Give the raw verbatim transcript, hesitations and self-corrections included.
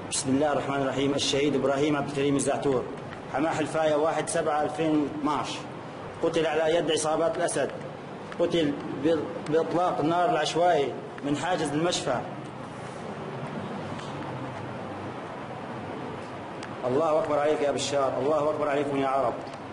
بسم الله الرحمن الرحيم. الشهيد إبراهيم عبد الكريم الزعتور، حماة حلفاية واحد سبعة ألفين واثناشر، قتل على يد عصابات الأسد، قتل بإطلاق النار العشوائي من حاجز المشفى. الله أكبر عليك يا بشار، الله أكبر عليكم يا عرب.